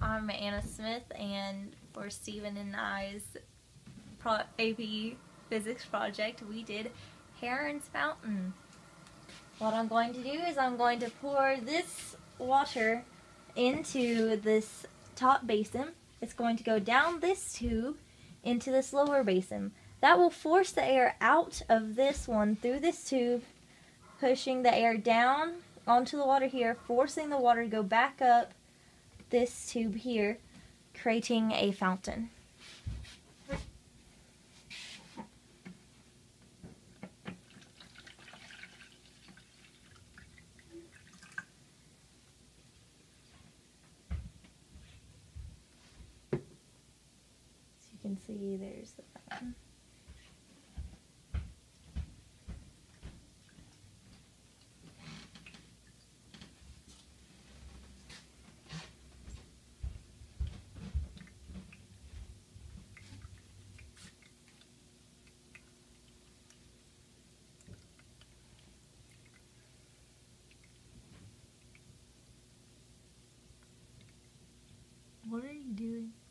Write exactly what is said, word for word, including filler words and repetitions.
I'm Anna Smith, and for Stephen and I's pro A P Physics project, we did Heron's Fountain. What I'm going to do is I'm going to pour this water into this top basin. It's going to go down this tube into this lower basin. That will force the air out of this one through this tube, pushing the air down onto the water here, forcing the water to go back up this tube here, creating a fountain. So you can see there's the fountain. What are you doing?